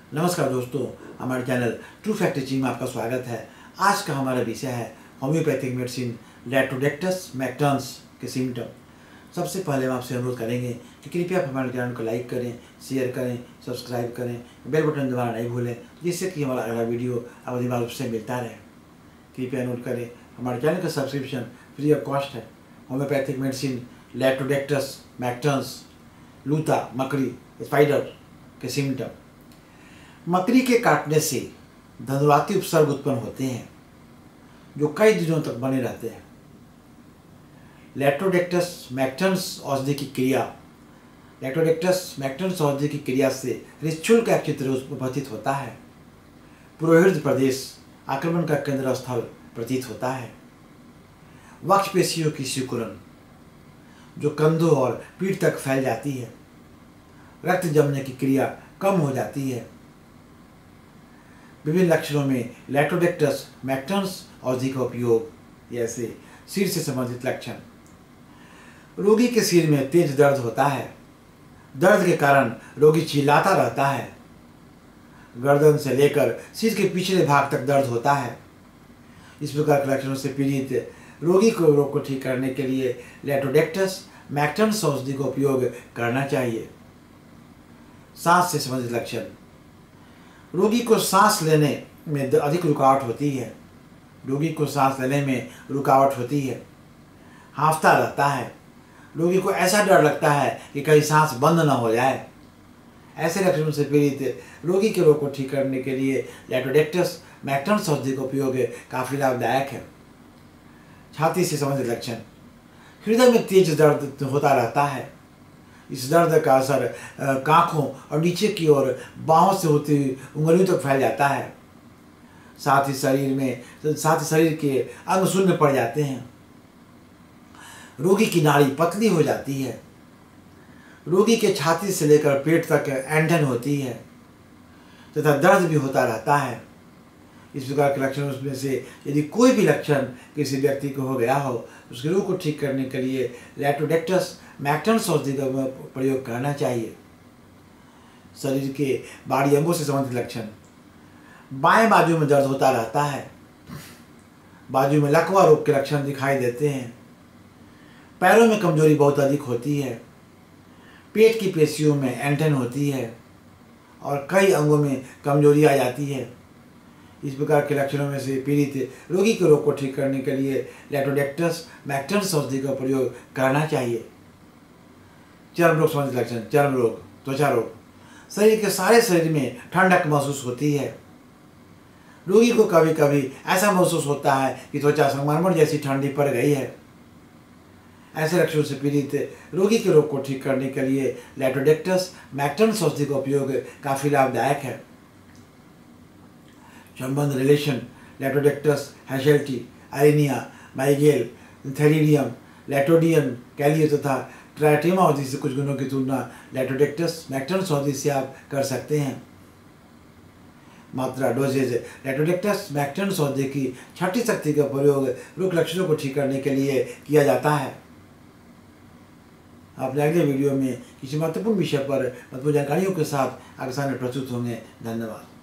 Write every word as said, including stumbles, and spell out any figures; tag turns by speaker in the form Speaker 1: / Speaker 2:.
Speaker 1: नमस्कार दोस्तों, हमारे चैनल ट्रू फैक्ट टीचिंग में आपका स्वागत है। आज का हमारा विषय है होम्योपैथिक मेडिसिन लेटोडेक्टस मैक्टर्न्स के सिम्टम। सबसे पहले हम आपसे अनुरोध करेंगे कि कृपया आप हमारे चैनल को लाइक करें, शेयर करें, सब्सक्राइब करें, बेल बटन दबाना नहीं भूलें, जिससे कि हमारा अगला वीडियो आपको दिमाग से मिलता रहे। कृपया नोट करें, हमारे चैनल का सब्सक्रिप्शन फ्री ऑफ कॉस्ट है। होम्योपैथिक मेडिसिन लेटोडेक्टस मैक्टर्न्स, लूता मकड़ी स्पाइडर के सिम्टम। मकड़ी के काटने से धनुराती उपसर्ग उत्पन्न होते हैं जो कई दिनों तक बने रहते हैं। लेटोडेक्टस मैक्टर्न्स औषधि की क्रिया लेटोडेक्टस मैक्टर्न्स औषधि की क्रिया से हृदय का चित्र प्रतीत होता है। पुरोहृद प्रदेश आक्रमण का केंद्र स्थल प्रतीत होता है। वक्ष पेशियों की सिकुड़न जो कंधों और पीठ तक फैल जाती है। रक्त जमने की क्रिया कम हो जाती है। विभिन्न लक्षणों में लेटोडेक्टस मैक्टर्न्स औषधि का उपयोग, जैसे सिर से संबंधित लक्षण। रोगी के सिर में तेज दर्द होता है। दर्द के कारण रोगी चिल्लाता रहता है। गर्दन से लेकर सिर के पिछले भाग तक दर्द होता है। इस प्रकार के लक्षणों से पीड़ित रोगी को रोग को ठीक करने के लिए लेटोडेक्टस मैक्टर्न्स औषधि का उपयोग करना चाहिए। सांस से संबंधित लक्षण। रोगी को सांस लेने में अधिक रुकावट होती है। रोगी को सांस लेने में रुकावट होती है। हांफता रहता है। रोगी को ऐसा डर लगता है कि कहीं सांस बंद न हो जाए। ऐसे लक्षणों से पीड़ित रोगी के रोग को ठीक करने के लिए लेटोडेक्टस मैक्टर्न्स औषधि का उपयोग काफ़ी लाभदायक है। छाती से संबंधित लक्षण। हृदय में तेज दर्द होता रहता है। इस दर्द का असर कांखों और नीचे की ओर बाहों से होती हुई उंगलियों तक फैल जाता है। साथ ही शरीर में साथ ही शरीर के अंग शून्य पड़ जाते हैं। रोगी की नाड़ी पतली हो जाती है। रोगी के छाती से लेकर पेट तक ऐंठन होती है तथा दर्द भी होता रहता है। इस प्रकार के लक्षणों में से यदि कोई भी लक्षण किसी व्यक्ति को हो गया हो, उसके रोग को ठीक करने के लिए लेटोडेक्टस मैक्टर्न्स औषधि का प्रयोग करना चाहिए। शरीर के बाहरी अंगों से संबंधित लक्षण। बाएं बाजू में दर्द होता रहता है। बाजू में लकवा रोग के लक्षण दिखाई देते हैं। पैरों में कमजोरी बहुत अधिक होती है। पेट की पेशियों में ऐंठन होती है और कई अंगों में कमजोरी आ जाती है। इस प्रकार के लक्षणों में से पीड़ित रोगी के रोग को ठीक करने के लिए लेटोडेक्टस मैक्टर्न्स औषधि का प्रयोग करना चाहिए। चर्म रोग संबंधित लक्षण। चर्म रोग, त्वचा रोग। शरीर के सारे शरीर में ठंडक महसूस होती है। रोगी को कभी कभी ऐसा महसूस होता है कि त्वचा संगमरमर जैसी ठंडी पड़ गई है। ऐसे लक्षणों से पीड़ित रोगी के रोग को ठीक करने के लिए लेटोडेक्टस मैक्टर्न्स औषधि का उपयोग काफ़ी लाभदायक है। संबंध रिलेशन। लेटोडेक्टस हैशेल्टी, एरिनिया, माइगेल, थेरिडियम, लेटोडियन, कैलियो तथा ट्राइटेमा औषधि से कुछ गुणों की तुलना लेटोडेक्टस मैक्टर्न्स औषधि से आप कर सकते हैं। मात्रा डोजेज। लेटोडेक्टस मैक्टर्न्स औषधि की छठी शक्ति का प्रयोग रोग लक्षणों को ठीक करने के लिए किया जाता है। अपने अगले वीडियो में किसी महत्वपूर्ण विषय पर महत्वपूर्ण जानकारियों के साथ आपके सामने प्रस्तुत होंगे। धन्यवाद।